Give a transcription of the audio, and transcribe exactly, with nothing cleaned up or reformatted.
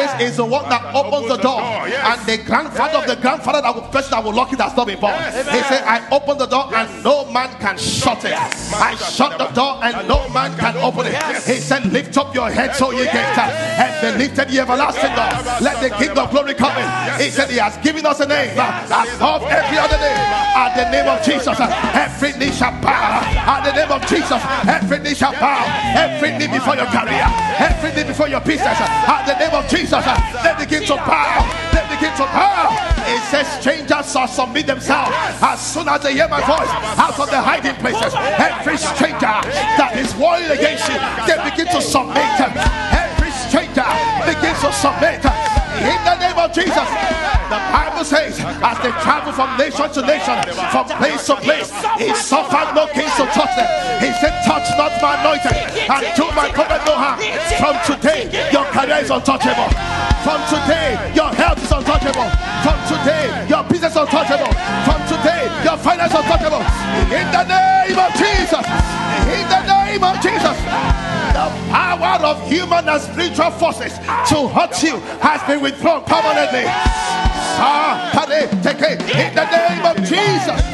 says is the one that opens the door, and the grandfather of the grandfather that will person that will lock it has not been born. He said, I open the door and no man can shut it. I shut the door and no man can open it. He said, lift up your head so you get and be lifted the everlasting door. Let the King of glory come in. He said he has given us a name above every other name. At the name of Jesus, every knee shall bow. At the name of Jesus, every knee shall bow. Every knee before your career, every knee before your business. At the name of Jesus, they begin to bow. They begin to bow. It says strangers shall submit themselves as soon as they hear my voice out of the hiding places. Every stranger that is warring against you, they begin to submit. Every stranger begins to submit in the name of Jesus. The Bible says, as they travel from nation to nation, from place to place, he suffered no kings to touch them. He said, touch not my anointed, and do my prophet no harm. From today, your career is untouchable. From today, your health is untouchable. From today, your business is untouchable. From today, your finance is untouchable. In the name of Jesus. In the name of Jesus. The power of human and spiritual forces to hurt you has been withdrawn permanently. In the name of Jesus.